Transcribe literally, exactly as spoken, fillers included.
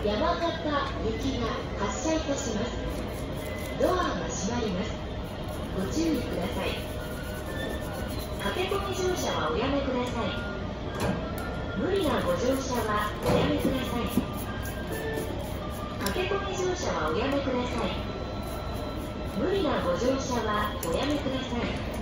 山形行きが発車いたします。ドアが閉まります。ご注意ください。駆け込み乗車はおやめください。無理なご乗車はおやめください。駆け込み乗車はおやめください。無理なご乗車はおやめください。